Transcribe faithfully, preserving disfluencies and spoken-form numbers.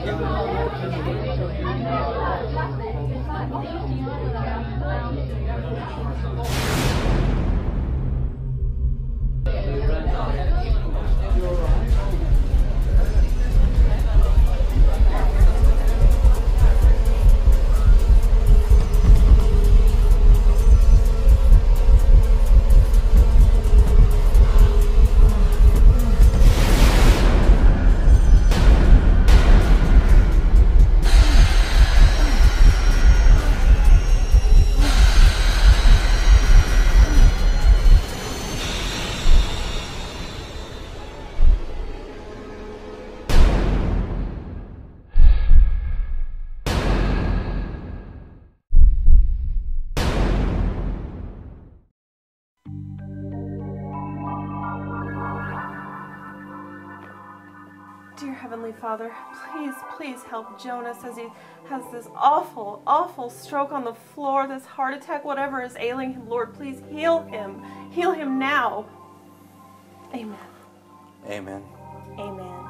Dear Heavenly Father, please, please help Jonas as he has this awful, awful stroke on the floor, this heart attack, whatever is ailing him. Lord, please heal him. Heal him now. Amen. Amen. Amen.